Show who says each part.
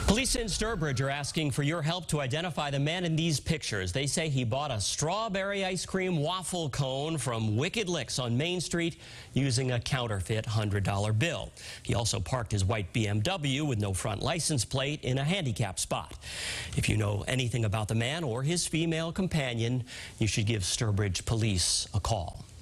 Speaker 1: Police in Sturbridge are asking for your help to identify the man in these pictures. They say he bought a strawberry ice cream waffle cone from Wicked Licks on Main Street using a counterfeit $100 bill. He also parked his white BMW with no front license plate in a handicap spot. If you know anything about the man or his female companion, you should give Sturbridge Police a call.